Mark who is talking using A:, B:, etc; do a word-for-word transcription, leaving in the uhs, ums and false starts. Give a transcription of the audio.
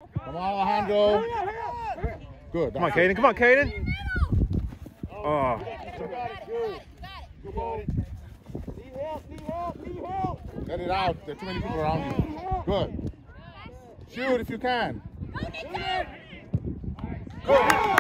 A: Come on, Alejandro. Good.
B: Come on, Caden. Come on, Caden. Oh.
A: Get it out. There are too many people around you. Good. Shoot if you can. Good.